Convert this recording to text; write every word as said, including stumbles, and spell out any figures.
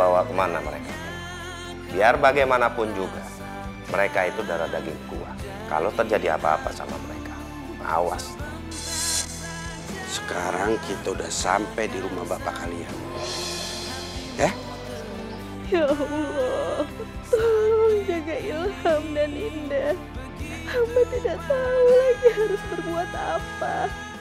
bawa kemana mereka. Biar bagaimanapun juga, mereka itu darah daging gua. Kalau terjadi apa-apa sama mereka, awas. Sekarang kita udah sampai di rumah bapak kalian. Ya? Ya Allah, tolong jaga Ilham dan Indah. Hamba tidak tahu lagi harus berbuat apa.